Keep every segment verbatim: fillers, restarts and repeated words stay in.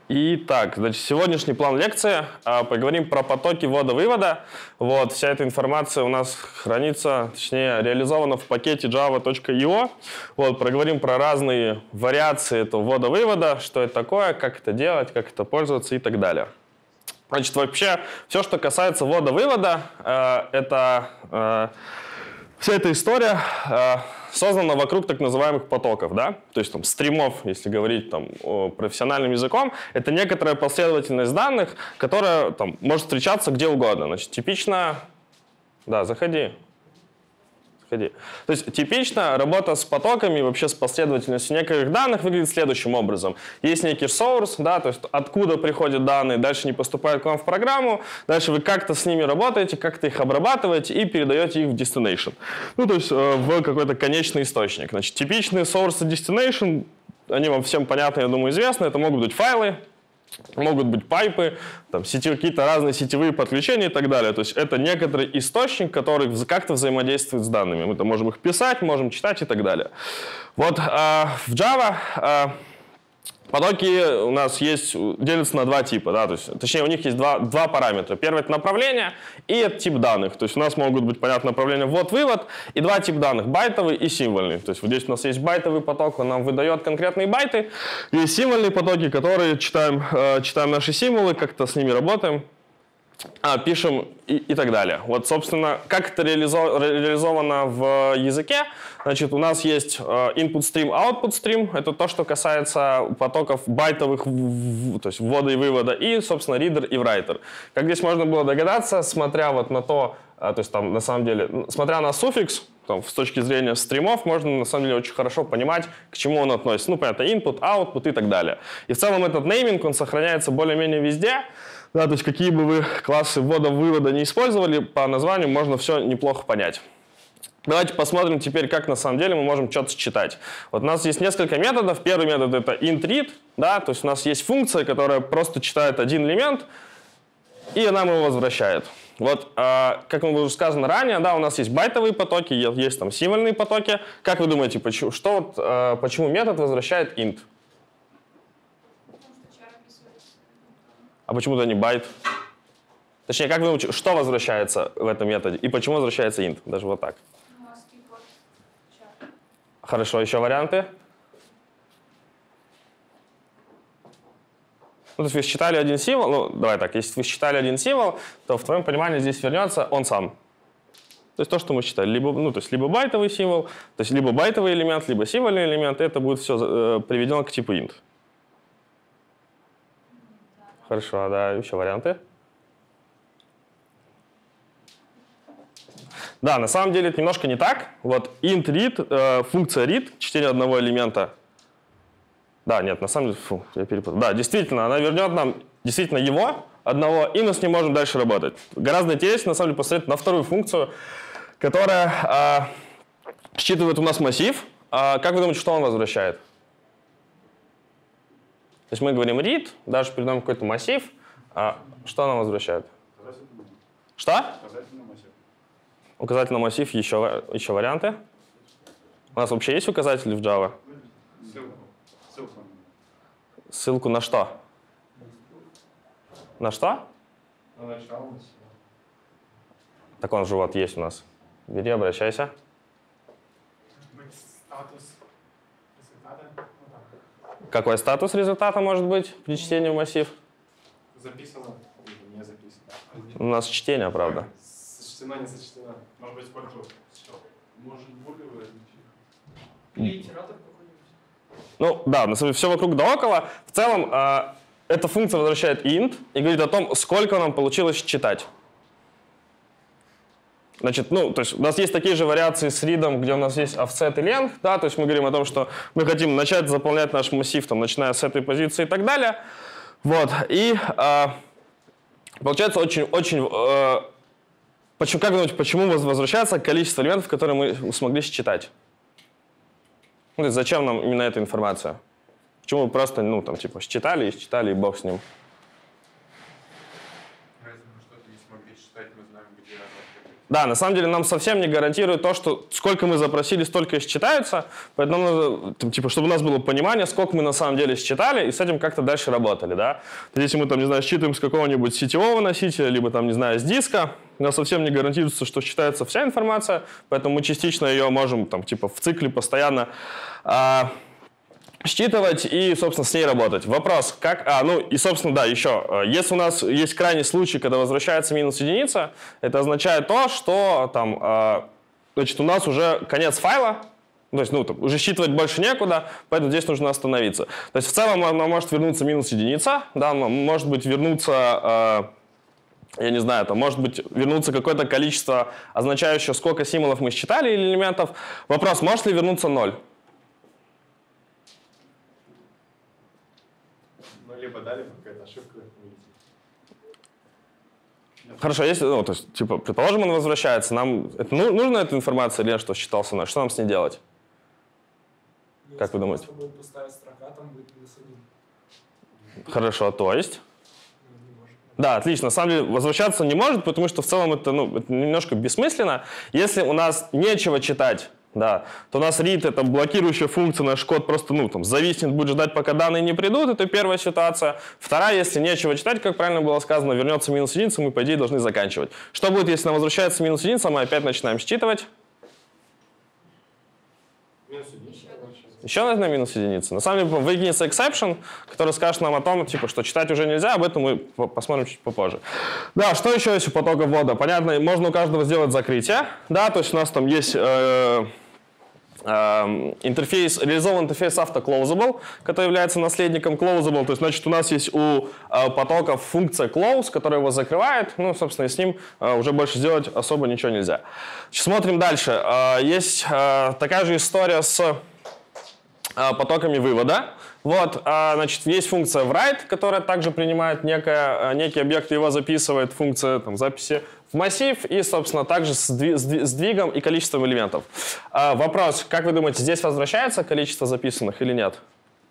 Итак, значит, сегодняшний план лекции. А, поговорим про потоки ввода-вывода. Вот, вся эта информация у нас хранится, точнее, реализована в пакете java точка io. Вот, проговорим про разные вариации этого ввода-вывода, что это такое, как это делать, как это пользоваться и так далее. Значит, вообще, все, что касается ввода-вывода, э, это э, вся эта история э, создана вокруг так называемых потоков, да? То есть там стримов, если говорить там профессиональным языком, это некоторая последовательность данных, которая там может встречаться где угодно. Значит, типично, да, заходи. Заходи. То есть типично работа с потоками, вообще с последовательностью некоторых данных выглядит следующим образом. Есть некий source, да, то есть откуда приходят данные, дальше они поступают к вам в программу, дальше вы как-то с ними работаете, как-то их обрабатываете и передаете их в destination. Ну, то есть э, в какой-то конечный источник. Значит, типичные source и destination, они вам всем понятны, я думаю, известны. Это могут быть файлы, могут быть пайпы, там, сети, какие-то разные сетевые подключения и так далее. То есть это некоторый источник, который как-то взаимодействует с данными. Мы там можем их писать, можем читать и так далее. Вот а, в Java а, потоки у нас есть, делятся на два типа. Да, то есть, точнее, у них есть два, два параметра. Первый — это направление, и это тип данных. То есть у нас могут быть, понятно, направления ввод-вывод, и два типа данных — байтовый и символьный. То есть вот здесь у нас есть байтовый поток, он нам выдает конкретные байты. Есть символьные потоки, которые читаем, э, читаем наши символы, как-то с ними работаем, а, пишем и, и так далее. Вот, собственно, как это реализо реализовано в языке. Значит, у нас есть э, input stream, output stream. Это то, что касается потоков байтовых, в, в, то есть ввода и вывода, и, собственно, reader и writer. Как здесь можно было догадаться, смотря вот на то, э, то есть там на самом деле, смотря на суффикс, там, с точки зрения стримов, можно на самом деле очень хорошо понимать, к чему он относится. Ну, понятно, input, output и так далее. И в целом этот нейминг, он сохраняется более-менее везде. Да, то есть какие бы вы классы ввода-вывода не использовали, по названию можно все неплохо понять. Давайте посмотрим теперь, как на самом деле мы можем что-то считать. Вот у нас есть несколько методов. Первый метод — это int-read. Да, то есть у нас есть функция, которая просто читает один элемент, и она ему возвращает. Вот, э, как уже сказано ранее, да, у нас есть байтовые потоки, есть там символьные потоки. Как вы думаете, почему, что, вот, э, почему метод возвращает int? А почему-то не байт? Точнее, как вы думаете, что возвращается в этом методе? И почему возвращается int? Даже вот так. Хорошо, еще варианты? Ну, то есть вы считали один символ, ну, давай так, если вы считали один символ, то в твоем понимании здесь вернется он сам. То есть то, что мы считали, либо, ну, то есть либо байтовый символ, то есть либо байтовый элемент, либо символьный элемент, и это будет все э, приведено к типу int. Хорошо, да, еще варианты? Да, на самом деле это немножко не так. Вот int-read, э, функция read, чтение одного элемента. Да, нет, на самом деле, фу, я перепутал. Да, действительно, она вернет нам действительно его, одного, и мы с ним можем дальше работать. Гораздо интереснее, на самом деле, посмотреть на вторую функцию, которая э, считывает у нас массив. Э, как вы думаете, что он возвращает? То есть мы говорим read, даже передаем какой-то массив. А что она возвращает? Что? Указательный массив. Указательный массив, еще, еще варианты. У нас вообще есть указатели в Java? Ссылку. Ссылку. Ссылку на что? На что? На начало. Так он же вот есть у нас. Бери, обращайся. Статус результата. Какой статус результата может быть при чтении в массив? Записано или не записано? У нас чтение, правда. Сочтено, не сочтено. Может быть, порту. Может, булевый. Или итератор какой-нибудь. Ну да, на самом деле все вокруг да около. В целом э, эта функция возвращает int и говорит о том, сколько нам получилось читать. Значит, ну, то есть у нас есть такие же вариации с read, где у нас есть offset и length, да, то есть мы говорим о том, что мы хотим начать заполнять наш массив, там, начиная с этой позиции и так далее. Вот, и э, получается очень-очень... Э, почему, как думаете, почему возвращается количество элементов, которые мы смогли считать? Ну, то есть зачем нам именно эта информация? Почему мы просто, ну, там, типа, считали и считали, и бог с ним? Если мы что-то не смогли считать, мы знаем, где оно. Да, на самом деле нам совсем не гарантирует то, что сколько мы запросили, столько и считаются. Поэтому надо, там, типа, чтобы у нас было понимание, сколько мы на самом деле считали, и с этим как-то дальше работали. Да? То есть, если мы там, не знаю, считаем с какого-нибудь сетевого носителя, либо там, не знаю, с диска, у нас совсем не гарантируется, что считается вся информация, поэтому мы частично ее можем там, типа, в цикле постоянно а, считывать и, собственно, с ней работать. Вопрос, как... А, ну и, собственно, да, еще. Если у нас есть крайний случай, когда возвращается минус единица, это означает то, что там, а, значит, у нас уже конец файла, то есть, ну, там, уже считывать больше некуда, поэтому здесь нужно остановиться. То есть, в целом, она может вернуться минус единица, да, может быть, вернуться... А, я не знаю, там может быть вернуться какое-то количество, означающее, сколько символов мы считали или элементов. Вопрос, может ли вернуться ноль? Либо да, либо какая-то ошибка. Хорошо, если, ну, то есть, типа, предположим, он возвращается, нам это, ну, нужна эта информация или нет, что считался ноль? Что нам с ней делать? Если как вы думаете? Если будет пустая строка, там будет минус один. Хорошо, то есть? Ну, не может. Да, отлично. На самом деле возвращаться не может, потому что в целом это, ну, это немножко бессмысленно. Если у нас нечего читать, да, то у нас read — это блокирующая функция, наш код просто, ну, там, зависнет, будет ждать, пока данные не придут, это первая ситуация. Вторая, если нечего читать, как правильно было сказано, вернется минус единица, мы, по идее, должны заканчивать. Что будет, если нам возвращается минус единица, мы опять начинаем считывать? Минус единица. Еще нужна минус единица. На самом деле выкинется exception, который скажет нам о том, типа, что читать уже нельзя, об этом мы посмотрим чуть попозже. Да, что еще есть у потока ввода? Понятно, можно у каждого сделать закрытие. Да, то есть у нас там есть э, э, интерфейс, реализован интерфейс auto-closable, который является наследником closable. То есть, значит, у нас есть у э, потока функция close, которая его закрывает. Ну, собственно, и с ним э, уже больше сделать особо ничего нельзя. Смотрим дальше. Э, есть э, такая же история с потоками вывода. Вот, значит, есть функция write, которая также принимает некое, некий объект и его записывает, функция там, записи в массив и, собственно, также с сдвигом и количеством элементов. Вопрос, как вы думаете, здесь возвращается количество записанных или нет?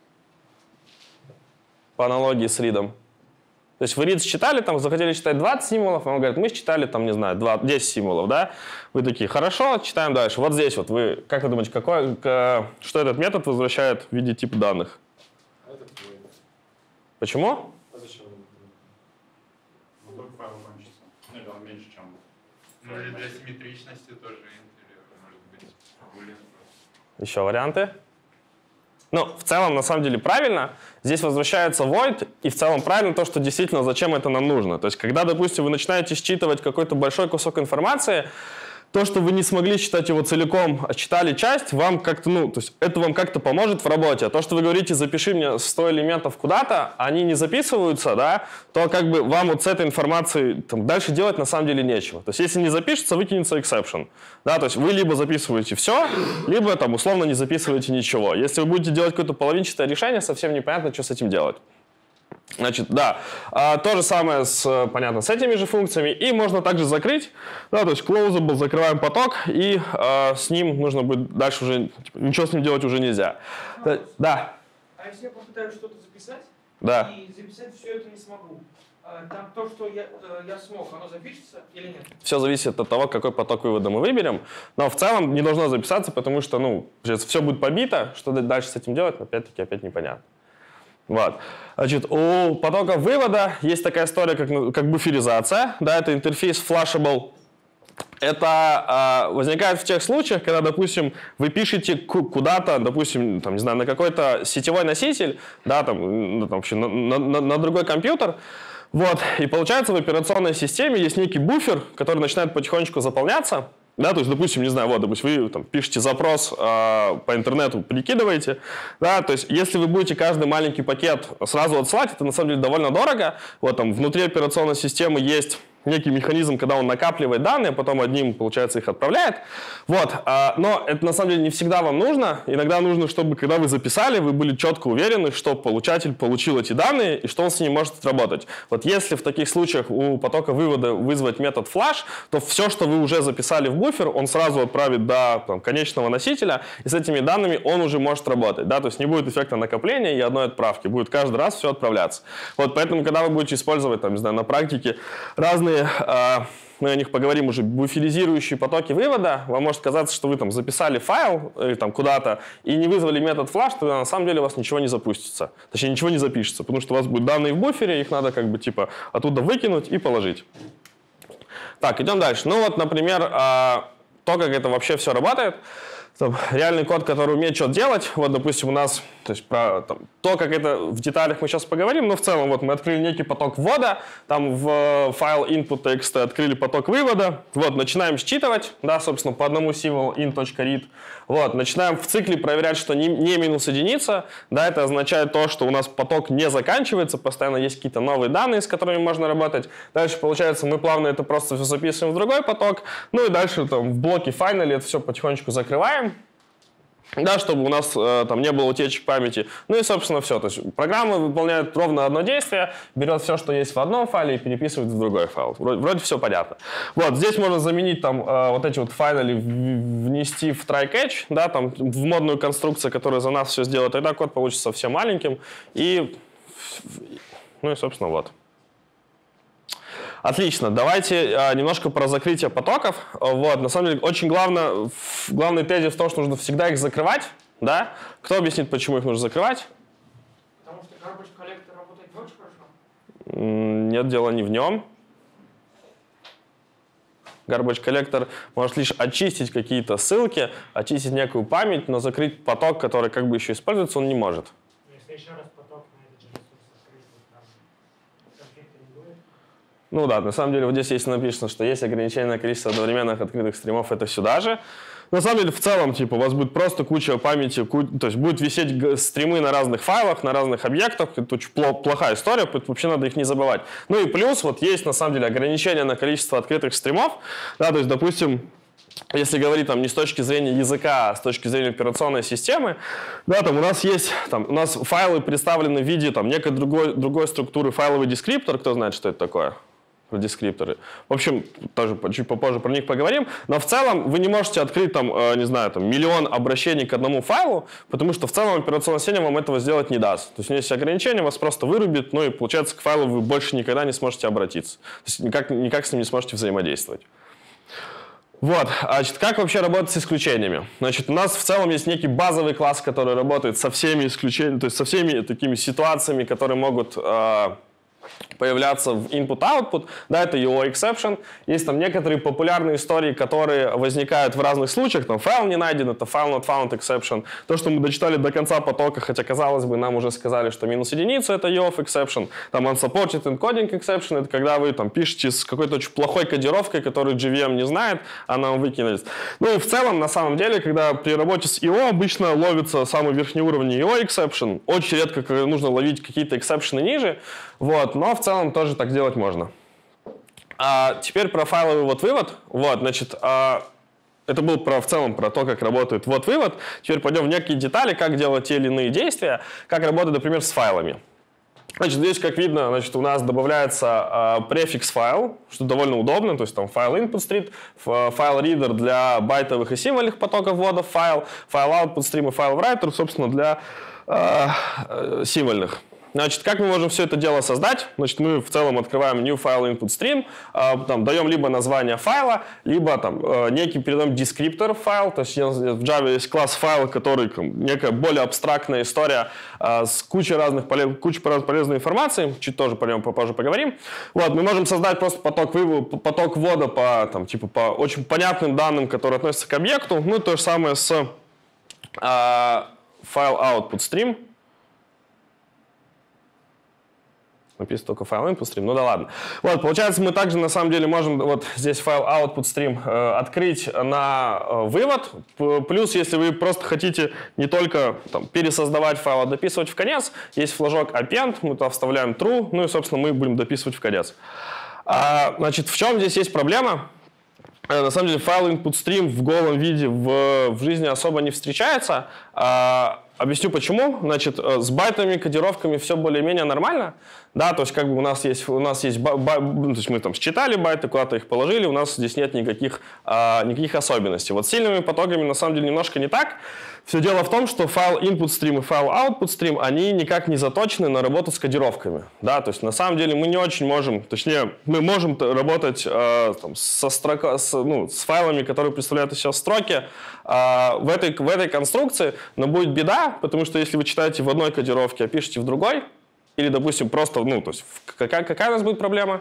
По аналогии с read. То есть вы read считали, там, захотели читать двадцать символов, а он говорит, мы считали, там, не знаю, десять символов, да? Вы такие, хорошо, читаем дальше. Вот здесь вот вы, как вы думаете, какой, к, что этот метод возвращает в виде типа данных? А это твой. Почему? А зачем он? Ну, только файл кончится. Ну, или он меньше, чем... Ну, или для симметричности тоже int, или, может быть, boolean просто. Еще варианты? Ну, в целом, на самом деле, правильно. Здесь возвращается void, и в целом правильно то, что действительно зачем это нам нужно. То есть, когда, допустим, вы начинаете считывать какой-то большой кусок информации, то, что вы не смогли читать его целиком, а читали часть, вам как-то, ну, то есть это вам как-то поможет в работе. А то, что вы говорите, запиши мне сто элементов куда-то, они не записываются, да, то как бы вам вот с этой информацией там, дальше делать на самом деле нечего. То есть если не запишется, выкинется exception. Да, то есть вы либо записываете все, либо там условно не записываете ничего. Если вы будете делать какое-то половинчатое решение, совсем непонятно, что с этим делать. Значит, да, а, то же самое с, понятно, с этими же функциями, и можно также закрыть, да, то есть closable, закрываем поток, и а, с ним нужно будет дальше уже, типа, ничего с ним делать уже нельзя. Да, да. А если я попытаюсь что-то записать, Да. и записать все это не смогу, там то, что я, я смог, оно запишется или нет? Все зависит от того, какой поток вывода мы выберем, но в целом не должно записаться, потому что, ну, все будет побито, что дальше с этим делать, опять-таки, опять непонятно. Вот. Значит, у потока вывода есть такая история, как, как буферизация. Да, это интерфейс flushable. Это э, возникает в тех случаях, когда, допустим, вы пишете куда-то, допустим, там, не знаю, на какой-то сетевой носитель, да, там, ну, там, вообще на, на, на другой компьютер. Вот. И получается, в операционной системе есть некий буфер, который начинает потихонечку заполняться. Да, то есть, допустим, не знаю, вот, допустим, вы там, пишете запрос э, по интернету, прикидываете, да, то есть, если вы будете каждый маленький пакет сразу отсылать, это на самом деле довольно дорого. Вот там внутри операционной системы есть некий механизм, когда он накапливает данные, потом одним, получается, их отправляет. Вот, э, но это на самом деле не всегда вам нужно. Иногда нужно, чтобы, когда вы записали, вы были четко уверены, что получатель получил эти данные и что он с ними может отработать. Вот если в таких случаях у потока вывода вызвать метод flush, то все, что вы уже записали в буфер, он сразу отправит до там, конечного носителя, и с этими данными он уже может работать. Да? То есть не будет эффекта накопления и одной отправки, будет каждый раз все отправляться. Вот, поэтому, когда вы будете использовать там, не знаю, на практике разные э, мы о них поговорим уже, буферизирующие потоки вывода. Вам может казаться, что вы там записали файл э, там куда-то и не вызвали метод flush, тогда на самом деле у вас ничего не запустится. Точнее, ничего не запишется, потому что у вас будут данные в буфере, их надо как бы типа оттуда выкинуть и положить. Так, идем дальше. Ну вот, например, э, то, как это вообще все работает. Там, реальный код, который умеет что-то делать. Вот, допустим, у нас, то есть про там, то, как это в деталях мы сейчас поговорим, но в целом вот мы открыли некий поток ввода, там в файл input.txt открыли поток вывода, вот, начинаем считывать, да, собственно, по одному символу in.read, вот, начинаем в цикле проверять, что не, не минус единица, да, это означает то, что у нас поток не заканчивается, постоянно есть какие-то новые данные, с которыми можно работать. Дальше, получается, мы плавно это просто все записываем в другой поток, ну и дальше там в блоке finally это все потихонечку закрываем. Да, чтобы у нас э, там не было утечек памяти. Ну и, собственно, все. То есть программа выполняет ровно одно действие, берет все, что есть в одном файле, и переписывает в другой файл. Вроде, вроде все понятно. Вот, здесь можно заменить там э, вот эти вот файлы, внести в try-catch, да, там в модную конструкцию, которая за нас все сделает. Тогда код получится совсем маленьким. И, ну и, собственно, вот. Отлично, давайте а, немножко про закрытие потоков. Вот, на самом деле, очень главное, главный тезис в том, что нужно всегда их закрывать. Да? Кто объяснит, почему их нужно закрывать? Потому что garbage collector работает не очень хорошо. Нет, дело не в нем. Garbage collector может лишь очистить какие-то ссылки, очистить некую память, но закрыть поток, который как бы еще используется, он не может. Если еще раз поток на этот же ресурс открыть, то там конфликта не будет. Ну да, на самом деле вот здесь есть написано, что есть ограничение на количество одновременных открытых стримов, это сюда же. На самом деле в целом, типа, у вас будет просто куча памяти, ку... то есть будет висеть стримы на разных файлах, на разных объектах, это очень плохая история, вообще надо их не забывать. Ну и плюс вот есть на самом деле ограничение на количество открытых стримов, да, то есть, допустим, если говорить там не с точки зрения языка, а с точки зрения операционной системы, да, там у нас есть, там у нас файлы представлены в виде там некой другой, другой структуры, файловый дескриптор, кто знает, что это такое? Про дескрипторы. В общем, тоже чуть попозже про них поговорим. Но в целом вы не можете открыть там, э, не знаю, там миллион обращений к одному файлу, потому что в целом операционная система вам этого сделать не даст. То есть у нее есть ограничения, вас просто вырубит, ну и получается к файлу вы больше никогда не сможете обратиться. То есть никак, никак с ним не сможете взаимодействовать. Вот, значит, как вообще работать с исключениями? Значит, у нас в целом есть некий базовый класс, который работает со всеми исключениями, то есть со всеми такими ситуациями, которые могут э, появляться в input-output, да, это и о exception. Есть там некоторые популярные истории, которые возникают в разных случаях, там файл не найден, это file not found exception. То, что мы дочитали до конца потока, хотя, казалось бы, нам уже сказали, что минус единица, это и о exception. Там unsupported encoding exception, это когда вы там пишете с какой-то очень плохой кодировкой, которую джей ви эм не знает, она вам выкинулась. Ну и в целом, на самом деле, когда при работе с и о обычно ловится самый верхний уровень и о exception, очень редко когда нужно ловить какие-то эксепшены ниже, вот, но в целом тоже так делать можно. А теперь про файловый ввод-вывод. Вот, значит, а, это был про, в целом про то, как работает ввод-вывод. Теперь пойдем в некие детали, как делать те или иные действия, как работать, например, с файлами. Значит, здесь, как видно, значит, у нас добавляется а, префикс файл, что довольно удобно, то есть там файл input stream, файл reader для байтовых и символьных потоков ввода, файл, файл output stream и файл writer, собственно, для а, символьных. Значит, как мы можем все это дело создать? Значит, мы в целом открываем new file input stream, э, там, даем либо название файла, либо там, э, некий передаем descriptor файл, то есть в Java есть класс файл, который там, некая более абстрактная история э, с кучей разных полез, кучей полезной информации, чуть тоже по нему попозже поговорим. Вот, мы можем создать просто поток, вывода, поток ввода по, там, типа, по очень понятным данным, которые относятся к объекту, ну то же самое с э, файл output stream. Написано только файл input stream, ну да ладно. Вот, получается, мы также на самом деле можем вот здесь файл output stream э, открыть на э, вывод. Плюс, если вы просто хотите не только там, пересоздавать файл, а дописывать в конец, есть флажок append, мы туда вставляем true, ну и, собственно, мы будем дописывать в конец. А, значит, в чем здесь есть проблема? На самом деле файл input stream в голом виде в, в жизни особо не встречается. А, объясню почему. Значит, с байтами, кодировками все более-менее нормально. Да, то есть как бы у нас есть, у нас есть, ба, ба, то есть мы там считали байты, куда-то их положили, у нас здесь нет никаких, а, никаких особенностей. Вот с сильными потоками на самом деле немножко не так. Все дело в том, что файл input stream и файл output stream, они никак не заточены на работу с кодировками. Да? То есть на самом деле мы не очень можем, точнее, мы можем работать э, там, со строка, с, ну, с файлами, которые представляют из себя строки э, в, этой, в этой конструкции, но будет беда, потому что если вы читаете в одной кодировке, а пишете в другой, или, допустим, просто, ну, то есть какая, какая у нас будет проблема?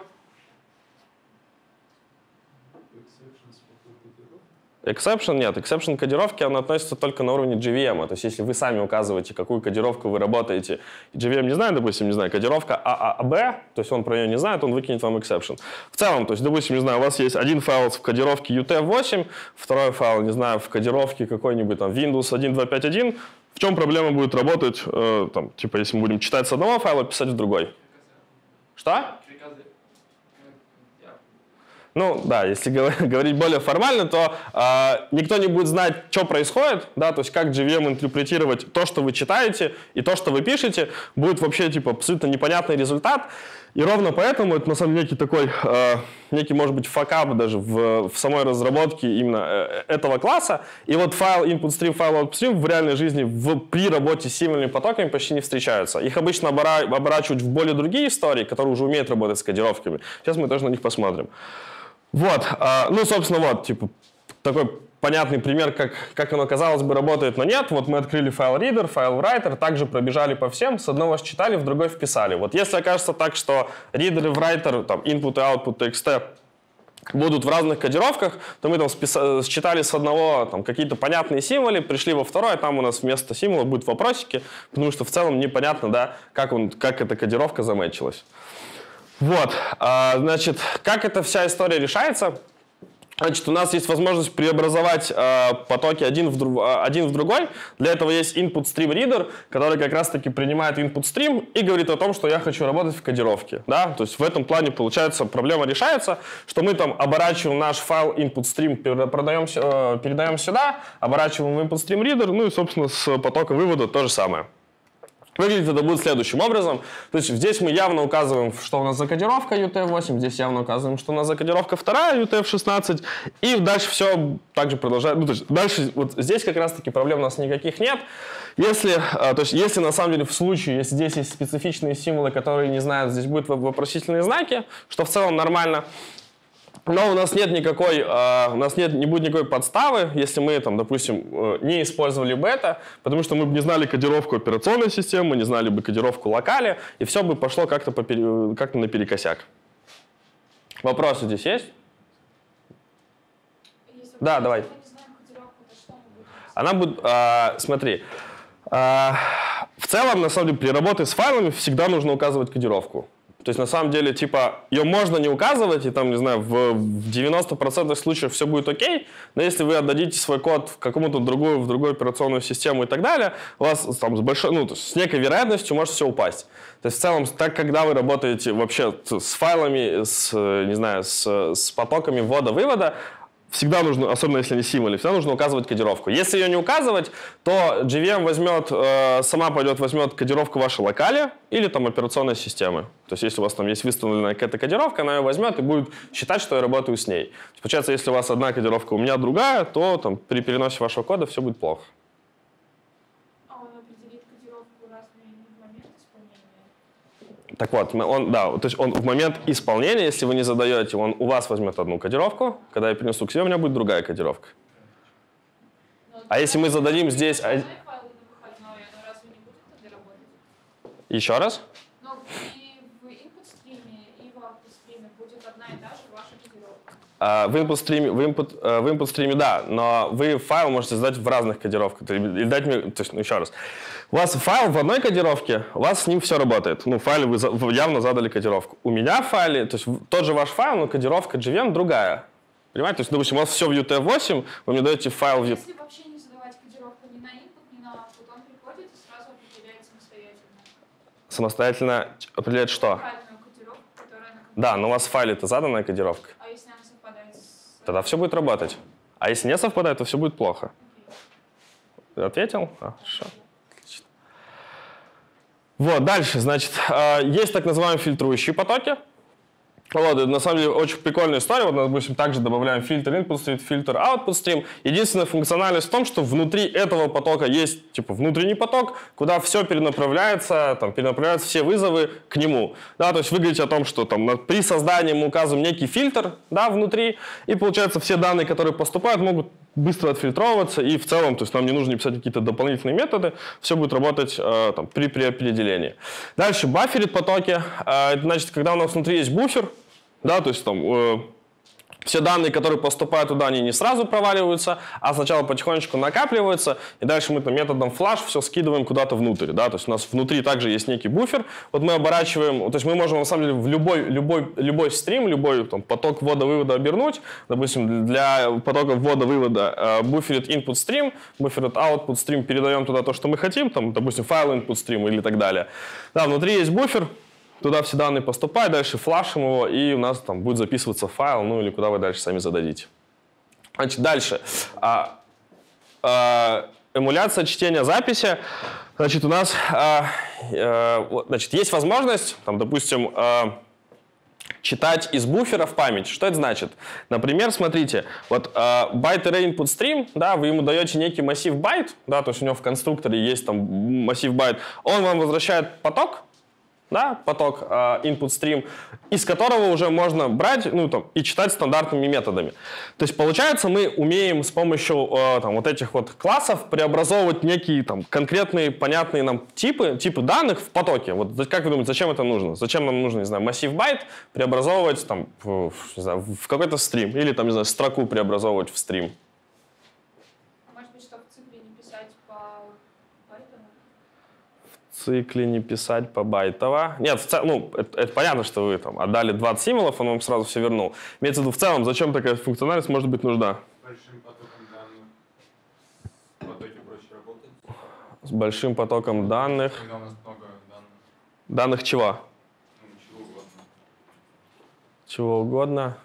Exception нет. Exception кодировки, она относится только на уровне джей ви эм. То есть если вы сами указываете, какую кодировку вы работаете, и джей ви эм не знает, допустим, не знаю, кодировка а а бэ, то есть он про нее не знает, он выкинет вам exception. В целом, то есть, допустим, не знаю, у вас есть один файл в кодировке ю ти эф восемь, второй файл, не знаю, в кодировке какой-нибудь там Windows один точка два точка пять точка один. В чем проблема будет работать, э, там, типа, если мы будем читать с одного файла, писать в другой? Что? Ну, да, если говорить более формально, то э, никто не будет знать, что происходит, да, то есть как джей ви эм интерпретировать то, что вы читаете, и то, что вы пишете, будет вообще, типа, абсолютно непонятный результат. И ровно поэтому это, на самом деле, некий такой, э, некий, может быть, факап даже в, в самой разработке именно э, этого класса. И вот файл input-stream, файл output-stream в реальной жизни в, при работе с символьными потоками почти не встречаются. Их обычно обора, оборачивают в более другие истории, которые уже умеют работать с кодировками. Сейчас мы тоже на них посмотрим. Вот, э, ну, собственно, вот, типа, такой понятный пример, как, как оно, казалось бы, работает, но нет. Вот мы открыли файл reader, файл writer, также пробежали по всем, с одного считали, в другой вписали. Вот если окажется так, что reader и writer, там, input и output txt будут в разных кодировках, то мы там списа- считали с одного там, какие-то понятные символы, пришли во второй, а там у нас вместо символов будут вопросики, потому что в целом непонятно, да, как, он, как эта кодировка замэчилась. Вот, а, значит, как эта вся история решается? Значит, у нас есть возможность преобразовать э, потоки один в, друг, один в другой. Для этого есть input stream reader, который как раз-таки принимает input stream и говорит о том, что я хочу работать в кодировке. Да? То есть в этом плане, получается, проблема решается, что мы там оборачиваем наш файл input stream, передаем, э, передаем сюда, оборачиваем input stream reader, ну и, собственно, с потока вывода то же самое. Выглядит это будет следующим образом. То есть здесь мы явно указываем, что у нас за кодировка ю ти эф восемь, здесь явно указываем, что у нас за кодировка вторая ю ти эф шестнадцать, и дальше все также продолжает. Ну, то есть дальше вот здесь как раз-таки проблем у нас никаких нет. Если, то есть если на самом деле в случае, если здесь есть специфичные символы, которые не знают, здесь будут вопросительные знаки, что в целом нормально. Но у нас нет никакой, э, у нас нет, не будет никакой подставы, если мы, там, допустим, э, не использовали бы это, потому что мы бы не знали кодировку операционной системы, не знали бы кодировку локали, и все бы пошло как-то попер... как-то наперекосяк. Вопросы здесь есть? Если да, давай. Она будет, э, смотри, э, в целом, на самом деле, при работе с файлами всегда нужно указывать кодировку. То есть, на самом деле, типа, ее можно не указывать, и там, не знаю, в девяноста процентах случаев все будет окей, но если вы отдадите свой код в какому-то другую, в другую операционную систему и так далее, у вас там с большой, ну, то есть, с некой вероятностью может все упасть. То есть, в целом, так, когда вы работаете вообще с файлами, с, не знаю, с, с потоками ввода-вывода, всегда нужно, особенно если не символы, всегда нужно указывать кодировку. Если ее не указывать, то джей ви эм возьмет, э, сама пойдет, возьмет кодировку вашей локали или там операционной системы. То есть если у вас там есть выставленная какая-то кодировка, она ее возьмет и будет считать, что я работаю с ней. Получается, если у вас одна кодировка, у меня другая, то там, при переносе вашего кода все будет плохо. Так вот, он, да, то есть он в момент исполнения, если вы не задаете, он у вас возьмет одну кодировку, когда я принесу к себе, у меня будет другая кодировка. А если мы зададим здесь... А... Еще раз? Но и в input-стриме, и в output-стриме будет одна и та же ваша кодировка. А, в input-стриме, в input, в input-стриме, да, но вы файл можете задать в разных кодировках. Или дать мне, то есть, ну, еще раз. У вас файл в одной кодировке, у вас с ним все работает. Ну, в файле вы, за, вы явно задали кодировку. У меня в файле, то есть тот же ваш файл, но кодировка джей ви эм другая. Понимаете? То есть, допустим, у вас все в ю ти эф восемь, вы мне даете файл в... Если вообще не задавать кодировку ни на input, ни на output, он приходит и сразу определяет самостоятельно. Самостоятельно определяет что? Файловую кодировку, которая на... Да, но у вас в файле-то заданная кодировка. А если она совпадает с... Тогда все будет работать. А если не совпадает, то все будет плохо. Okay. Ответил? А, хорошо. Вот, дальше, значит, есть так называемые фильтрующие потоки. Вот, это на самом деле очень прикольная история. Вот, допустим, также добавляем фильтр input stream, фильтр output stream. Единственная функциональность в том, что внутри этого потока есть типа внутренний поток, куда все перенаправляется, там, перенаправляются все вызовы к нему. Да, то есть вы говорите о том, что там, на, при создании мы указываем некий фильтр, да, внутри, и получается все данные, которые поступают, могут быстро отфильтровываться, и в целом, то есть нам не нужно писать какие-то дополнительные методы, все будет работать э, там, при переопределении. Дальше баферит потоки. Э, это значит, когда у нас внутри есть буфер, да, то есть там э, все данные, которые поступают туда, они не сразу проваливаются, а сначала потихонечку накапливаются, и дальше мы там методом flush все скидываем куда-то внутрь, да, то есть у нас внутри также есть некий буфер, вот мы оборачиваем, то есть мы можем на самом деле в любой, любой, любой стрим, любой там, поток ввода-вывода обернуть, допустим, для потока ввода-вывода э, буферит input stream, буферит output stream, передаем туда то, что мы хотим, там, допустим, файл input stream или так далее. Да, внутри есть буфер, туда все данные поступают, дальше флашим его, и у нас там будет записываться файл, ну или куда вы дальше сами зададите. Значит, дальше. А, а, эмуляция чтения записи. Значит, у нас а, а, значит, есть возможность, там, допустим, а, читать из буфера в память. Что это значит? Например, смотрите, вот а, byte array input stream, да, вы ему даете некий массив байт, да, то есть у него в конструкторе есть там массив байт, он вам возвращает поток, да, поток uh, input stream, из которого уже можно брать, ну, там, и читать стандартными методами. То есть, получается, мы умеем с помощью uh, там, вот этих вот классов преобразовывать некие там, конкретные, понятные нам типы, типы данных в потоке. Вот как вы думаете, зачем это нужно? Зачем нам нужно, не знаю, массив байт преобразовывать там, в, не знаю, в какой-то стрим, или там, не знаю, строку преобразовывать в стрим? Может быть, чтобы в цикле не писать по байтам? В цикле не писать по байтово. Нет, в целом, ну, это, это понятно, что вы там отдали двадцать символов, он вам сразу все вернул. Имеется в виду, в целом, зачем такая функциональность может быть нужна? С большим потоком данных в потоке проще работать. С большим потоком данных. Когда у нас много данных. Данных чего? Ну, чего угодно. Чего угодно.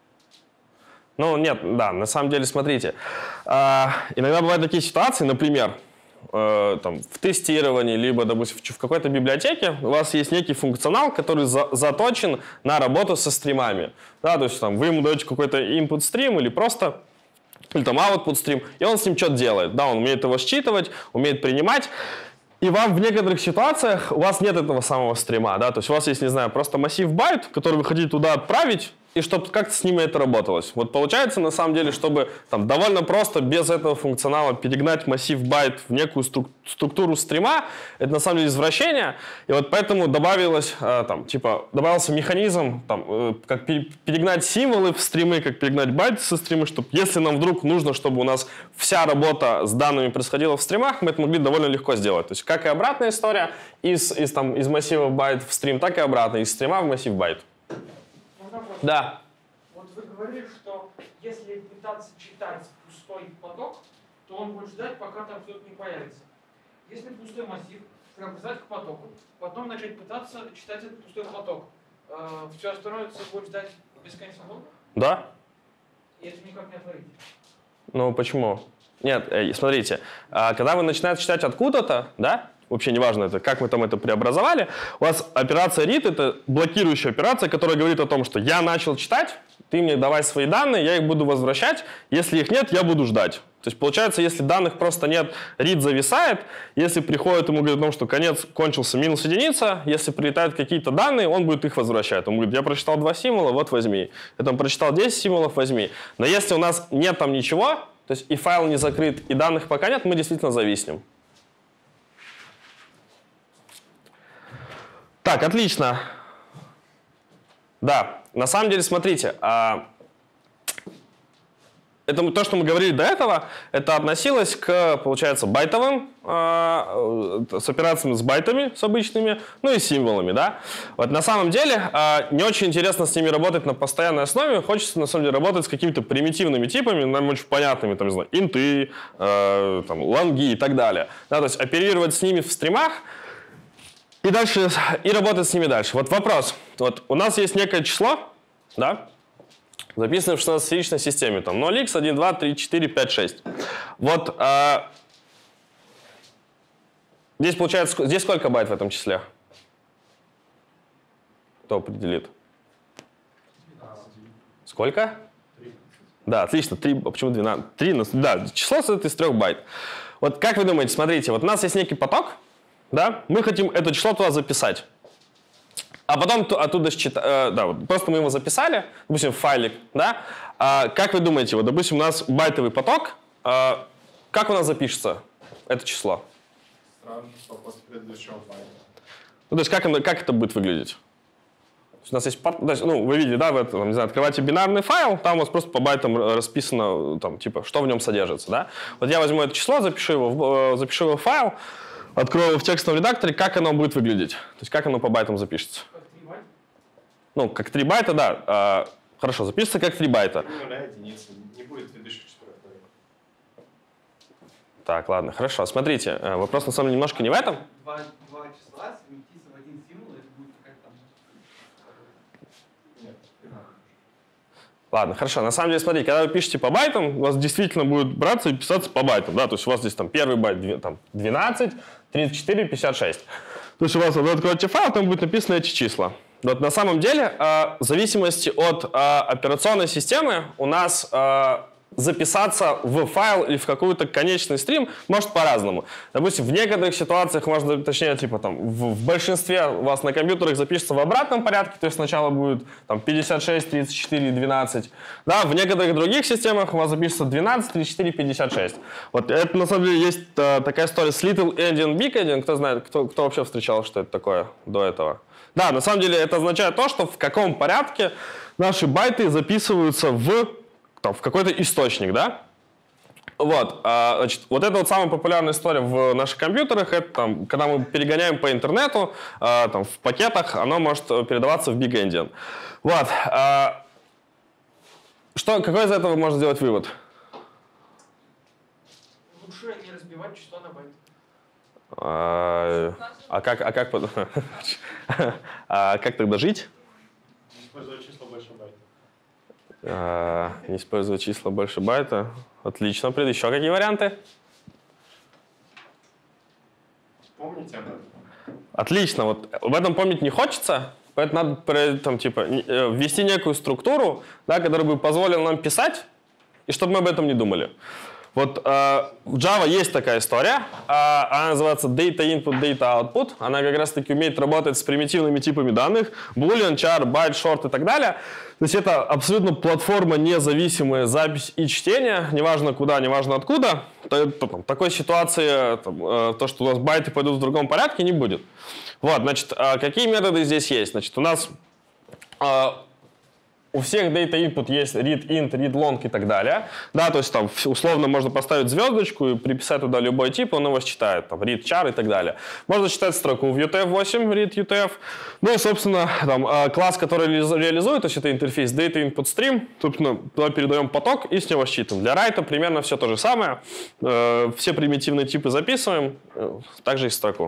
Ну, нет, да, на самом деле, смотрите. Э, иногда бывают такие ситуации, например, э, там, в тестировании, либо, допустим, в, в какой-то библиотеке у вас есть некий функционал, который за, заточен на работу со стримами. Да, то есть там, вы ему даете какой-то input стрим или просто или там output стрим, и он с ним что-то делает. Да, он умеет его считывать, умеет принимать. И вам в некоторых ситуациях у вас нет этого самого стрима, да, то есть у вас есть, не знаю, просто массив байт, который вы хотите туда отправить, и чтобы как-то с ними это работалось. Вот получается, на самом деле, чтобы там довольно просто без этого функционала перегнать массив байт в некую струк- структуру стрима, это на самом деле извращение, и вот поэтому добавилось, э, там, типа, добавился механизм, там, э, как пере- перегнать символы в стримы, как перегнать байты со стримы, чтобы если нам вдруг нужно, чтобы у нас вся работа с данными происходила в стримах, мы это могли довольно легко сделать. То есть как и обратная история, из, из, там, из массива байт в стрим, так и обратно, из стрима в массив байт. Вопрос. Да. Вот вы говорили, что если пытаться читать пустой поток, то он будет ждать, пока там что-то не появится. Если пустой массив, преобразовать к потоку, потом начать пытаться читать этот пустой поток, э, все остальное будет ждать бесконечно долго? Да? И это никак не отворить. Ну, почему? Нет, э, смотрите, а, когда вы начинаете читать откуда-то, да, вообще неважно, это, как мы там это преобразовали, у вас операция read — это блокирующая операция, которая говорит о том, что я начал читать, ты мне давай свои данные, я их буду возвращать, если их нет, я буду ждать. То есть получается, если данных просто нет, read зависает, если приходит, ему говорит о том, что конец кончился, минус единица, если прилетают какие-то данные, он будет их возвращать. Он говорит, я прочитал два символа, вот возьми. Я там прочитал десять символов, возьми. Но если у нас нет там ничего, то есть и файл не закрыт, и данных пока нет, мы действительно зависнем. Так, отлично. Да, на самом деле, смотрите, а, это то, что мы говорили до этого, это относилось к, получается, байтовым, а, с операциями с байтами, с обычными, ну и символами, да. Вот на самом деле а, не очень интересно с ними работать на постоянной основе, хочется, на самом деле, работать с какими-то примитивными типами, нам очень понятными, там, не знаю, инты, а, там, лонги и так далее. Да, то есть оперировать с ними в стримах, и дальше, и работать с ними дальше. Вот вопрос. Вот у нас есть некое число, да, записанное в шестнадцатичной системе, там ноль икс, один, два, три, четыре, пять, шесть. Вот а, здесь получается, здесь сколько байт в этом числе? Кто определит? Сколько? Да, отлично. три, а почему двенадцать? три, да, число состоит из трех байт. Вот как вы думаете, смотрите, вот у нас есть некий поток, да, мы хотим это число туда записать. А потом оттуда считать, э, да, вот просто мы его записали, допустим, в файлик, да. А как вы думаете, вот, допустим, у нас байтовый поток, э, как у нас запишется это число? Сразу, что после предыдущего байта. Ну, то есть как, оно, как это будет выглядеть? У нас есть, ну, вы видите, да, вы это, не знаю, открываете бинарный файл, там у вас просто по байтам расписано, там, типа, что в нем содержится, да. Вот я возьму это число, запишу его, в, запишу его в файл, открою его в текстовом редакторе, как оно будет выглядеть? То есть как оно по байтам запишется? Как три байта? Ну, как три байта, да. А, хорошо, запишется как три байта. Нуля единицы, не будет предыдущих четырех байт. Так, ладно, хорошо. Смотрите, вопрос на самом деле немножко не в этом. Два, два числа совместиться в один символ, это будет какая-то там... Нет, не надо. Ладно, хорошо. На самом деле, смотрите, когда вы пишете по байтам, у вас действительно будет браться и писаться по байтам, да, то есть у вас здесь там первый байт там, двенадцать, тридцать четыре, пятьдесят шесть. То есть у вас, вы откроете файл, там будет написано эти числа. Вот на самом деле, в зависимости от операционной системы у нас записаться в файл или в какой-то конечный стрим может по-разному. Допустим, в некоторых ситуациях можно, точнее, типа там, в, в большинстве у вас на компьютерах запишется в обратном порядке, то есть сначала будет там пятьдесят шесть, тридцать четыре, двенадцать. Да, в некоторых других системах у вас запишется двенадцать, тридцать четыре, пятьдесят шесть. Вот это на самом деле есть а, такая история с Little Endian, Big Endian. Кто знает, кто, кто вообще встречал, что это такое до этого? Да, на самом деле это означает то, что в каком порядке наши байты записываются в Там, в какой-то источник, да? Вот, а, значит, вот это вот самая популярная история в наших компьютерах, это там, когда мы перегоняем по интернету, а, там, в пакетах, оно может передаваться в Big Endian. Вот, а, что, какой из этого можно сделать вывод? Лучше не разбивать число на байты. А, а как, а как, а как тогда жить? Использовать число больше байта. А, не использовать числа больше байта. Отлично. Еще какие варианты? Помните об этом? Отлично. Вот об этом помнить не хочется, поэтому надо там, типа, ввести некую структуру, да, которая бы позволила нам писать, и чтобы мы об этом не думали. Вот э, в Java есть такая история, э, она называется Data Input, Data Output. Она как раз-таки умеет работать с примитивными типами данных, Boolean, char, byte, short и так далее. То есть это абсолютно платформа независимая запись и чтение, неважно куда, неважно откуда. То, то, там, такой ситуации, там, э, то, что у нас байты пойдут в другом порядке, не будет. Вот, значит, э, какие методы здесь есть? Значит, у нас... Э, У всех data input есть read int, read long и так далее. Да, то есть там условно можно поставить звездочку и приписать туда любой тип, он его считает, там read char и так далее. Можно считать строку в ю ти эф восемь, read ю ти эф. Ну и, собственно, там, класс, который реализует, то есть это интерфейс data input stream, собственно, туда передаем поток и с него считываем. Для write примерно все то же самое. Все примитивные типы записываем, также и строку.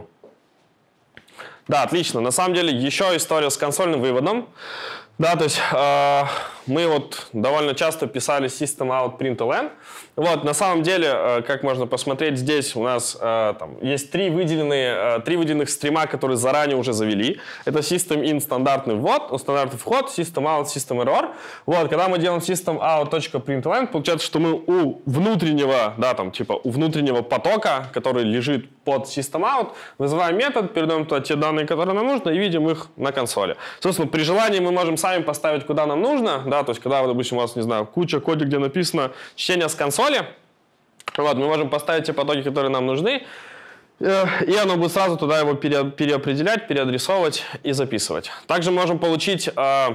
Да, отлично. На самом деле еще история с консольным выводом. Да, то есть э, мы вот довольно часто писали system out println. Вот, на самом деле, э, как можно посмотреть, здесь у нас э, там, есть три, выделенные, э, три выделенных стрима, которые заранее уже завели. Это system in стандартный ввод, стандартный вход, system out, system error. Вот, когда мы делаем system out.println, получается, что мы у внутреннего, да, там, типа, у внутреннего потока, который лежит под system out, вызываем метод, передаем туда те данные, которые нам нужно, и видим их на консоли. Собственно, при желании мы можем сами поставить, куда нам нужно, да, то есть, когда, допустим, у вас, не знаю, куча кода, где написано чтение с консоли, вот, мы можем поставить те потоки, которые нам нужны, и оно будет сразу туда его пере, переопределять, переадресовывать и записывать. Также можем получить э,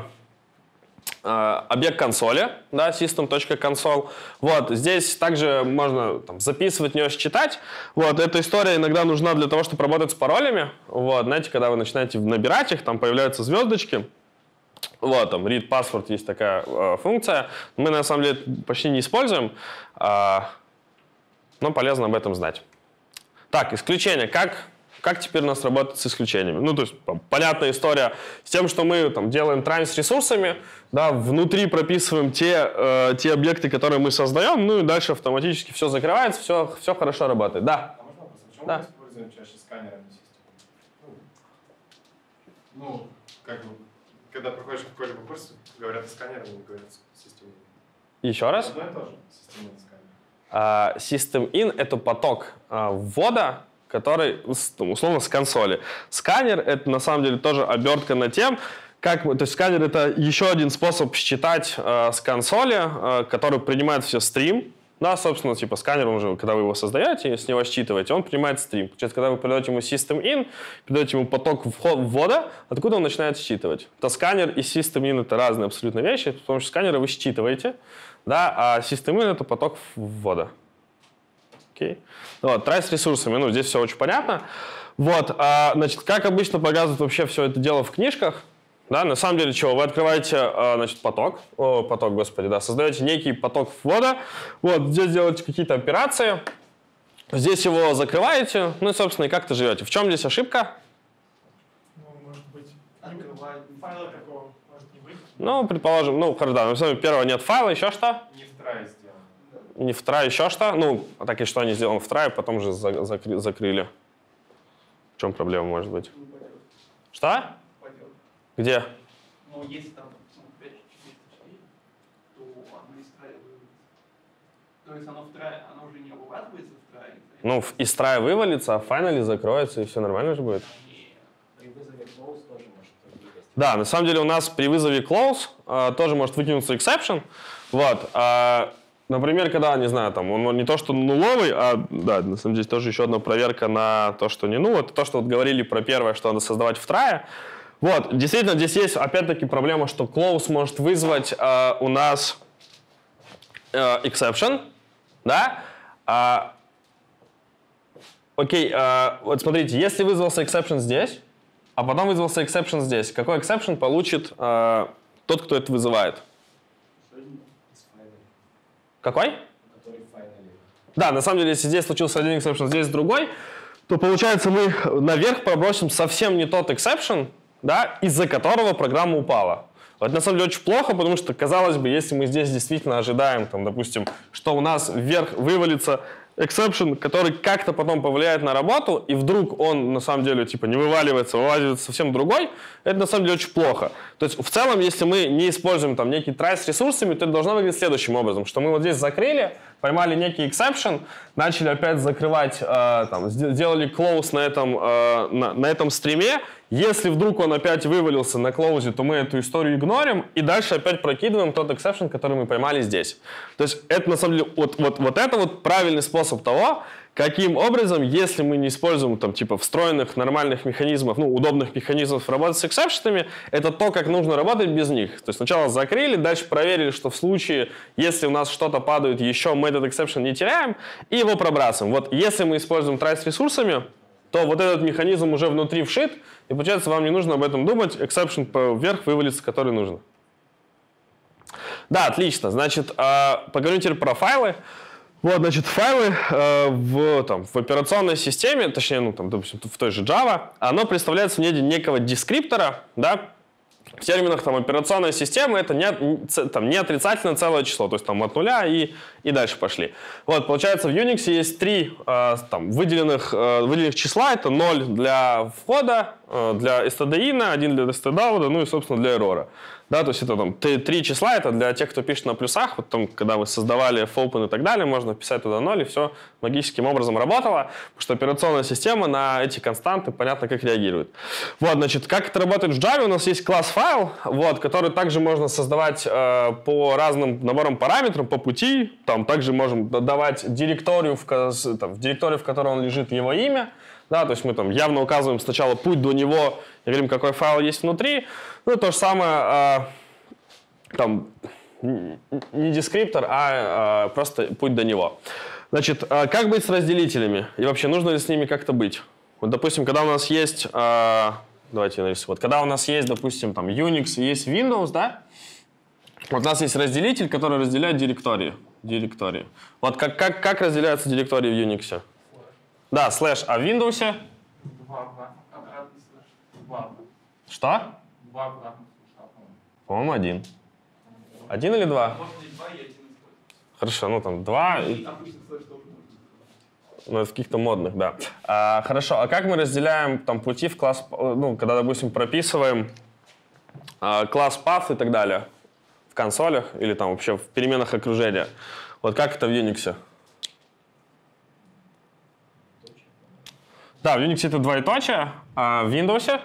э, объект консоли, да, system.console. Вот, здесь также можно там, записывать, в нее считать. Вот, эта история иногда нужна для того, чтобы работать с паролями. Вот, знаете, когда вы начинаете набирать их, там появляются звездочки. Вот, там, read password есть такая э, функция. Мы, на самом деле, почти не используем, э, но полезно об этом знать. Так, исключения. Как, как теперь у нас работает с исключениями? Ну, то есть, понятная история с тем, что мы там, делаем try с ресурсами, да, внутри прописываем те, э, те объекты, которые мы создаем, ну и дальше автоматически все закрывается, все, все хорошо работает. Да? А можно вопрос? Почему Да. мы используем чаще сканеры, а не систему? Ну, как бы когда проходишь какой-либо курс, говорят о сканере, но не говорят о системе. Еще раз. Одно и то же, система сканера. Uh, System in — это поток uh, ввода, который, условно, с консоли. Сканер — это на самом деле тоже обертка на тем, как, то есть сканер — это еще один способ считать uh, с консоли, uh, который принимает все стрим. Да, собственно, типа сканер, он же, когда вы его создаете, с него считываете, он принимает стрим. Получается, когда вы передаете ему System in, передаете ему поток ввода, откуда он начинает считывать. То сканер и System in — это разные абсолютно вещи. С помощью сканера вы считываете, да, а System in — это поток ввода. Окей. Вот, трай с ресурсами, ну, здесь все очень понятно. Вот, а, значит, как обычно показывают вообще все это дело в книжках, да, на самом деле, чего, вы открываете, а, значит, поток, о, поток, господи, да, создаете некий поток ввода, вот, здесь делаете какие-то операции, здесь его закрываете, ну и, собственно, и как-то живете. В чем здесь ошибка? Ну, может быть, Открывать. файла такого может не быть. Ну, предположим, ну, хорошо, да, на самом деле, первого нет файла, еще что? Не в трае сделано. Не в трае, еще что? Ну, а так и что они сделаны в трае, потом же за закры закрыли. В чем проблема может быть? Ну, пойдет. Что? Пойдет. Где? Но если там ну, пять четыреста четыре, то оно из трая выводится. То есть оно в трае, оно уже не выводится в трае. Ну, в- из трая вывалится, а в файнале закроется, и все нормально же будет. При вызове close тоже может вывести. Да, на самом деле у нас при вызове close э, тоже может выкинуться exception. Вот. А, например, когда, не знаю, там, он не то, что нуловый, а, да, на самом деле тоже еще одна проверка на то, что не нул. Это то, что вот говорили про первое, что надо создавать в трае. Вот, действительно, здесь есть, опять-таки, проблема, что close может вызвать э, у нас э, exception, да? А, окей, э, вот смотрите, если вызвался exception здесь, а потом вызвался exception здесь, какой exception получит э, тот, кто это вызывает? С файлами, Какой? который в файле. Да, на самом деле, если здесь случился один exception, здесь другой, то получается мы наверх пробросим совсем не тот exception, да, из-за которого программа упала. Это на самом деле очень плохо, потому что, казалось бы, если мы здесь действительно ожидаем, там, допустим, что у нас вверх вывалится exception, который как-то потом повлияет на работу, и вдруг он на самом деле типа не вываливается, вываливается совсем другой, это на самом деле очень плохо. То есть в целом, если мы не используем там некий try с ресурсами, то это должно выглядеть следующим образом, что мы вот здесь закрыли, поймали некий exception, начали опять закрывать, э, там, сделали close на этом, э, на, на этом стриме. Если вдруг он опять вывалился на close, то мы эту историю игнорим и дальше опять прокидываем тот exception, который мы поймали здесь. То есть это на самом деле вот, вот, вот это вот правильный способ того, каким образом, если мы не используем там типа встроенных нормальных механизмов, ну удобных механизмов работать с эксепшенами, это то, как нужно работать без них. То есть сначала закрыли, дальше проверили, что в случае, если у нас что-то падает еще, мы этот exception не теряем и его пробрасываем. Вот если мы используем try с ресурсами, то вот этот механизм уже внутри вшит, и получается вам не нужно об этом думать, exception вверх вывалится, который нужно. Да, отлично. Значит, поговорим теперь про файлы. Вот, значит, файлы э, в, там, в операционной системе, точнее, ну, там, допустим, в той же Java, оно представляется в виде некого дескриптора, да, в терминах там, операционной системы это не, там, не отрицательное целое число, то есть там от нуля и, и дальше пошли. Вот, получается, в Unix есть три э, там, выделенных, э, выделенных числа, это ноль для входа, э, для stdin, один для stdout, ну и, собственно, для error. Да, то есть это там три числа, это для тех, кто пишет на плюсах, вот там, когда вы создавали fopen и так далее, можно вписать туда ноль, и все магическим образом работало, потому что операционная система на эти константы понятно как реагирует. Вот, значит, как это работает в Java, у нас есть класс файл, вот, который также можно создавать э, по разным наборам параметров, по пути, там также можем давать директорию, в, там, в директорию, в которой он лежит, его имя. Да, то есть мы там явно указываем сначала путь до него и говорим, какой файл есть внутри. Ну, то же самое, э, там, не дескриптор, а э, просто путь до него. Значит, э, как быть с разделителями? И вообще, нужно ли с ними как-то быть? Вот, допустим, когда у нас есть, э, давайте я нарисую, вот, когда у нас есть, допустим, там, Unix и есть Windows, да, вот у нас есть разделитель, который разделяет директории. директории. Вот как, как, как разделяются директории в Unix? Да, слэш, а в Windows? Два, два, обратный слэш. Два. Что? Два обратных слэша, по-моему. По-моему, один. Один или два? Можно и два, и один использовать. Хорошо, ну там два. И обычный слэш тоже можно. Ну, это в каких-то модных, да. А, хорошо, а как мы разделяем там пути в класс, ну, когда, допустим, прописываем э, класс path и так далее в консолях или там вообще в переменах окружения. Вот как это в Unix? Да, в Unix это двоеточие, а в Windows?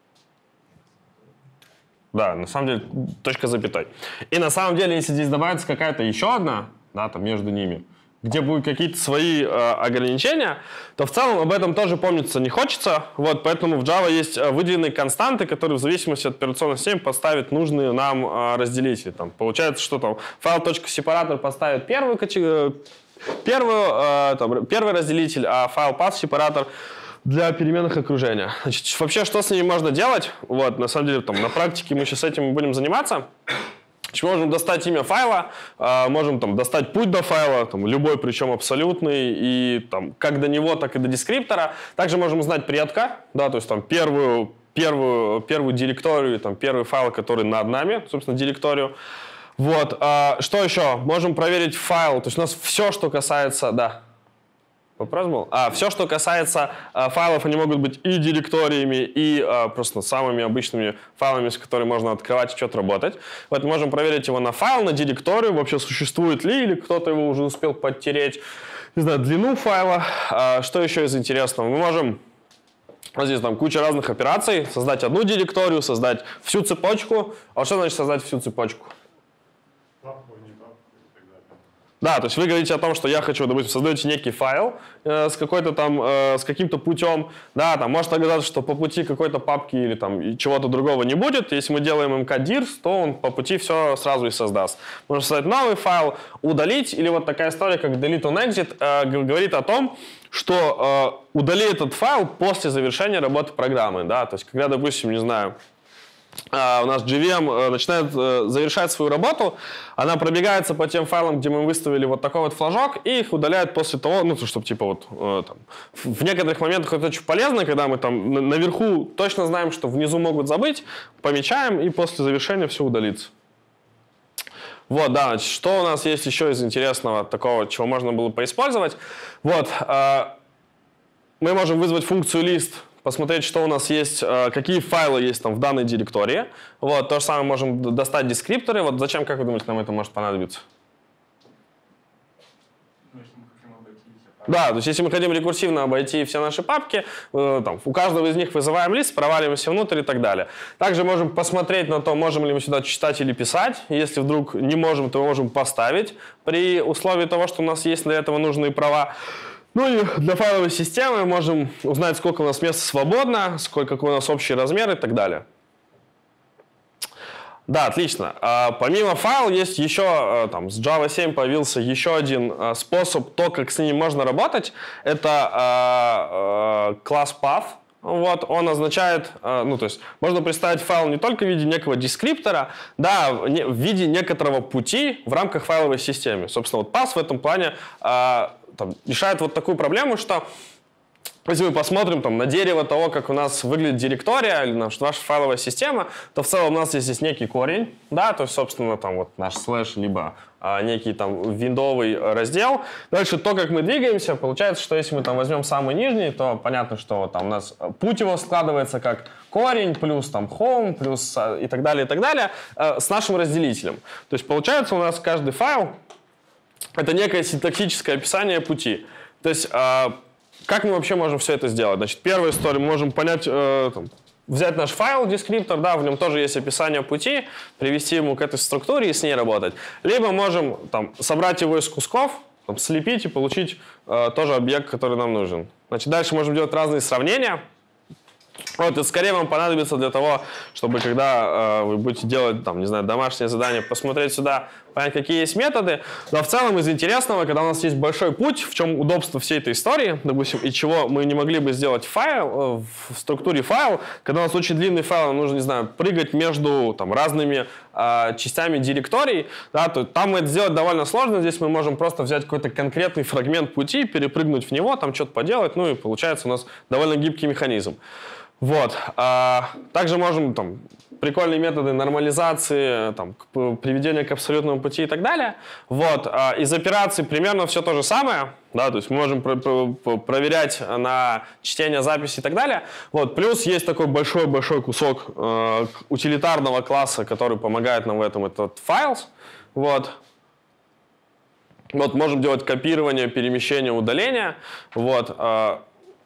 Да, на самом деле точка запятой. И на самом деле, если здесь добавится какая-то еще одна, да, там между ними, где будут какие-то свои э, ограничения, то в целом об этом тоже помниться не хочется. Вот, поэтому в Java есть выделенные константы, которые в зависимости от операционной системы поставят нужные нам э, разделители. Там, получается, что там файл.сепаратор поставит первую категорию, первую, э, там, первый разделитель, а файл path-сепаратор для переменных окружения. Значит, вообще, что с ними можно делать? Вот, на самом деле, там, на практике мы сейчас этим будем заниматься. Значит, можем достать имя файла, э, можем там, достать путь до файла, там, любой, причем абсолютный, и там, как до него, так и до дескриптора. Также можем узнать предка, да, то есть там, первую, первую, первую директорию, там, первый файл, который над нами, собственно, директорию. Вот, э, что еще? Можем проверить файл, то есть у нас все, что касается... Да. Вопрос был? А, все, что касается а, файлов, они могут быть и директориями, и а, просто самыми обычными файлами, с которыми можно открывать и что-то работать. Вот можем проверить его на файл, на директорию, вообще существует ли, или кто-то его уже успел подтереть. Не знаю, длину файла. А, что еще из интересного? Мы можем... Вот здесь там куча разных операций. Создать одну директорию, создать всю цепочку. А что значит создать всю цепочку? Да, то есть вы говорите о том, что я хочу, допустим, создаете некий файл э, с какой-то там, э, с каким-то путем. Да, там может оказаться, что по пути какой-то папки или там чего-то другого не будет. Если мы делаем mkdirs, то он по пути все сразу и создаст. Можно создать новый файл, удалить, или вот такая история, как delete on exit, э, говорит о том, что э, удали этот файл после завершения работы программы. Да, то есть когда, допустим, не знаю, Uh, у нас джей ви эм uh, начинает uh, завершать свою работу, она пробегается по тем файлам, где мы выставили вот такой вот флажок, и их удаляет после того, ну, чтобы типа вот uh, там, в некоторых моментах это очень полезно, когда мы там на- наверху точно знаем, что внизу могут забыть, помечаем, и после завершения все удалится. Вот, да, значит, что у нас есть еще из интересного такого, чего можно было поиспользовать? Вот, uh, мы можем вызвать функцию list, посмотреть, что у нас есть, какие файлы есть там в данной директории. Вот, то же самое можем достать дескрипторы. Вот зачем, как вы думаете, нам это может понадобиться? Ну, если мы хотим обойти все папки. Да, то есть если мы хотим рекурсивно обойти все наши папки, э, там, у каждого из них вызываем лист, проваливаемся внутрь и так далее. Также можем посмотреть на то, можем ли мы сюда читать или писать. Если вдруг не можем, то можем поставить при условии того, что у нас есть для этого нужные права. Ну и для файловой системы можем узнать, сколько у нас места свободно, сколько, какой у нас общий размер и так далее. Да, отлично. А, помимо файла есть еще, там, с джава семь появился еще один а, способ, то, как с ним можно работать. Это а, а, класс path. Вот, он означает, а, ну, то есть можно представить файл не только в виде некого дескриптора, да, в, не, в виде некоторого пути в рамках файловой системы. Собственно, вот path в этом плане а, там, решает вот такую проблему, что если мы посмотрим там, на дерево того, как у нас выглядит директория или наша, наша файловая система, то в целом у нас есть здесь некий корень, да, то есть, собственно, там вот наш слэш, либо а, некий там виндовый раздел. Дальше то, как мы двигаемся, получается, что если мы там возьмем самый нижний, то понятно, что там у нас путь его складывается как корень, плюс там home, плюс а, и так далее, и так далее, а, с нашим разделителем. То есть, получается, у нас каждый файл — это некое синтаксическое описание пути. То есть, э, как мы вообще можем все это сделать? Значит, первая история, мы можем понять, э, там, взять наш файл, дескриптор, да, в нем тоже есть описание пути, привести ему к этой структуре и с ней работать. Либо можем там, собрать его из кусков, там, слепить и получить э, тоже объект, который нам нужен. Значит, дальше можем делать разные сравнения. Вот, это скорее вам понадобится для того, чтобы когда э, вы будете делать, там, не знаю, домашнее задание, посмотреть сюда, понять, какие есть методы. Но в целом из интересного, когда у нас есть большой путь, в чем удобство всей этой истории, допустим, и чего мы не могли бы сделать файл, э, в структуре файл, когда у нас очень длинный файл, нам нужно, не знаю, прыгать между там, разными э, частями директорий, да, то там это сделать довольно сложно. Здесь мы можем просто взять какой-то конкретный фрагмент пути, перепрыгнуть в него, там что-то поделать, ну и получается у нас довольно гибкий механизм. Вот. А, также можем там, прикольные методы нормализации, там, к- приведения к абсолютному пути и так далее. Вот. а Из операций примерно все то же самое. Да, то есть мы можем про- про- проверять на чтение записи и так далее. Вот. Плюс есть такой большой-большой кусок э, утилитарного класса, который помогает нам в этом, этот files. Вот. Вот, можем делать копирование, перемещение, удаление. Вот. э,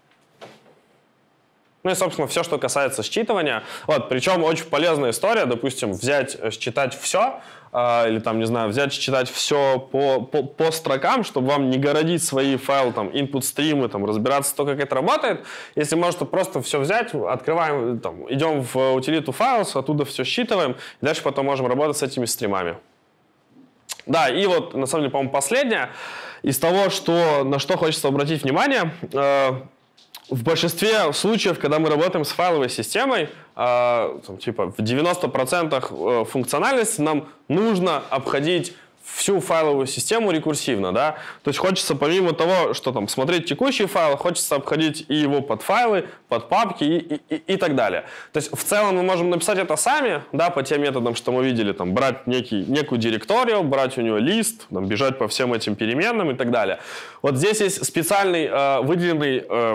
Ну и, собственно, все, что касается считывания. Вот, причем очень полезная история, допустим, взять, считать все, э, или там, не знаю, взять, считать все по, по, по строкам, чтобы вам не городить свои файлы, там, input стримы, там, разбираться, то, как это работает. Если можно просто все взять, открываем, там, идем в утилиту files, оттуда все считываем, и дальше потом можем работать с этими стримами. Да, и вот, на самом деле, по-моему, последнее. Из того, что, на что хочется обратить внимание, э, в большинстве случаев, когда мы работаем с файловой системой, э, там, типа в девяноста процентах функциональности нам нужно обходить всю файловую систему рекурсивно, да. То есть хочется помимо того, что там смотреть текущий файл, хочется обходить и его подфайлы, подпапки и, и, и, и так далее. То есть в целом мы можем написать это сами, да, по тем методам, что мы видели, там, брать некий, некую директорию, брать у нее лист, там, бежать по всем этим переменным и так далее. Вот здесь есть специальный э, выделенный э,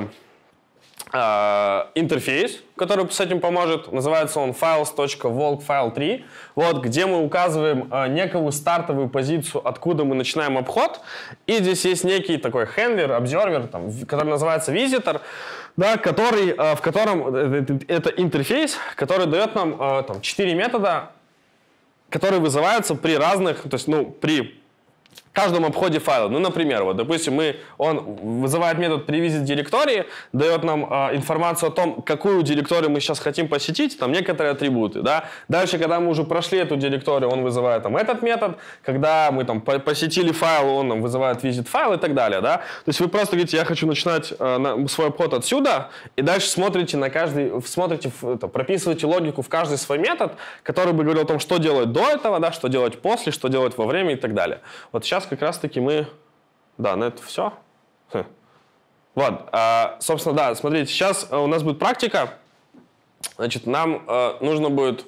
интерфейс, который с этим поможет. Называется он files.walk-file три, вот, где мы указываем э, некую стартовую позицию, откуда мы начинаем обход. И здесь есть некий такой хендлер, обсервер, там, который называется visitor, да, который, э, в котором это, это интерфейс, который дает нам э, там, четыре метода, которые вызываются при разных, то есть, ну, при каждом обходе файла. Ну, например, вот, допустим, мы, он вызывает метод previsit директории, дает нам э, информацию о том, какую директорию мы сейчас хотим посетить, там некоторые атрибуты, да. Дальше, когда мы уже прошли эту директорию, он вызывает там этот метод. Когда мы там по посетили файл, он нам вызывает visit файл и так далее, да. То есть вы просто говорите, я хочу начинать э, на, свой обход отсюда, и дальше смотрите на каждый, смотрите, это, прописываете логику в каждый свой метод, который бы говорил о том, что делать до этого, да, что делать после, что делать во время и так далее. Вот сейчас как раз-таки мы... Да, на это все. Хм. Вот, а, собственно, да, смотрите, сейчас у нас будет практика. Значит, нам а, нужно будет...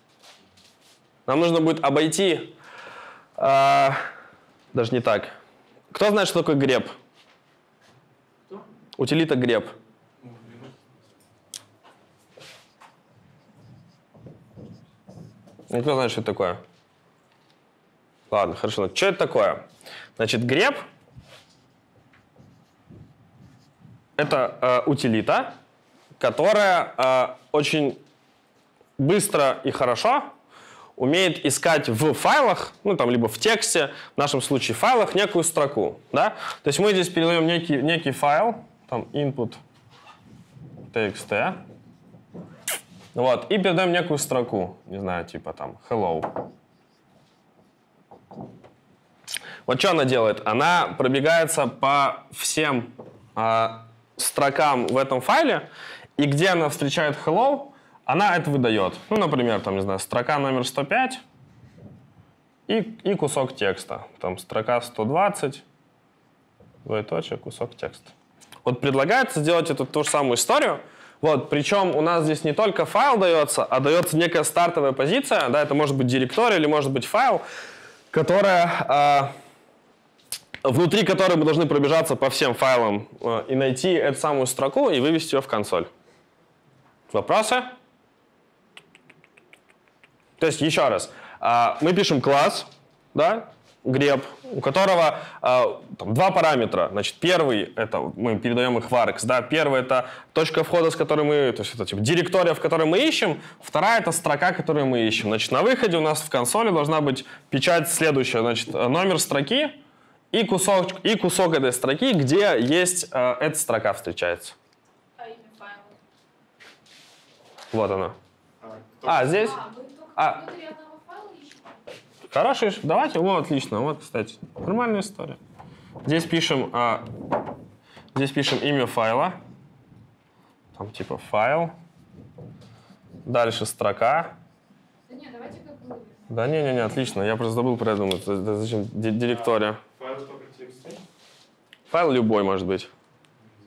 Нам нужно будет обойти... А, даже не так. Кто знает, что такое grep? Кто? Утилита grep. Ну, кто знает, что это такое? Ладно, хорошо. Что это такое? Значит, grep — это э, утилита, которая э, очень быстро и хорошо умеет искать в файлах, ну, там, либо в тексте, в нашем случае в файлах, некую строку, да? То есть мы здесь передаем некий, некий файл, там, input.txt, вот, и передаем некую строку, не знаю, типа там hello. Вот что она делает? Она пробегается по всем э, строкам в этом файле, и где она встречает hello, она это выдает. Ну, например, там, не знаю, строка номер сто пять и, и кусок текста. Там строка сто двадцать, двоеточие, кусок текста. Вот предлагается сделать эту ту же самую историю. Вот, причем у нас здесь не только файл дается, а дается некая стартовая позиция. Да, это может быть директория или может быть файл, которая... Э, внутри которой мы должны пробежаться по всем файлам э, и найти эту самую строку и вывести ее в консоль. Вопросы? То есть, еще раз, э, мы пишем класс, да, grep, у которого э, там, два параметра. Значит, первый, это мы передаем их в args, да, первый — это точка входа, с которой мы, то есть это типа директория, в которой мы ищем, вторая — это строка, которую мы ищем. Значит, на выходе у нас в консоли должна быть печать следующая, значит, номер строки, И кусок, и кусок этой строки, где есть э, эта строка встречается. А имя файла? Вот она. А, кто- А, здесь? А, вы только А. внутри одного файла ищете? Хороший. Давайте. Вот, отлично. Вот, кстати. Нормальная история. Здесь пишем, а, здесь пишем имя файла. Там типа файл. Дальше строка. Да нет, давайте как было. Да не-не-не, отлично. Я просто забыл про это. Это зачем ди- директория? Файл только текст. Файл любой может быть.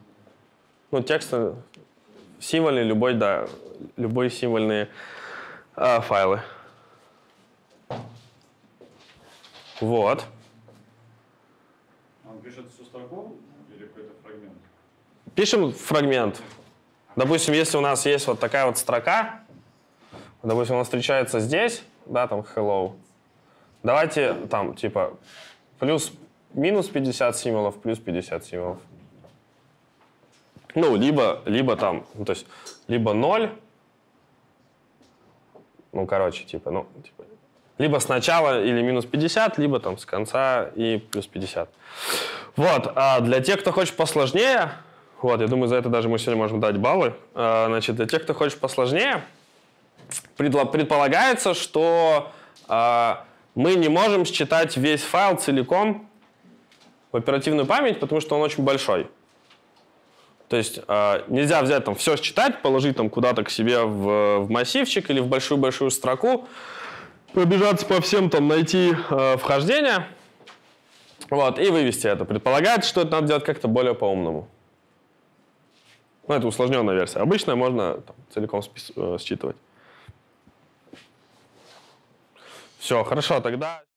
Ну, текст символьный, любой, да. Любой символьный а, файлы. Вот. Он пишет всю строку или какой-то фрагмент? Пишем фрагмент. Допустим, если у нас есть вот такая вот строка, допустим, он встречается здесь, да, там hello. Давайте там типа плюс минус пятьдесят символов, плюс пятьдесят символов. Ну, либо, либо там, ну, то есть, либо ноль. Ну, короче, типа, ну, типа, либо сначала или минус пятьдесят, либо там с конца и плюс пятьдесят. Вот, а для тех, кто хочет посложнее, вот, я думаю, за это даже мы сегодня можем дать баллы. А, значит, для тех, кто хочет посложнее, предполагается, что а, мы не можем считать весь файл целиком в оперативную память, потому что он очень большой. То есть э, нельзя взять там все считать, положить там куда-то к себе в, в массивчик или в большую-большую строку, пробежаться по всем там, найти э, вхождение, вот, и вывести это. Предполагается, что это надо делать как-то более по-умному. Ну, это усложненная версия. Обычно можно там, целиком спис- э, считывать. Все, хорошо, тогда...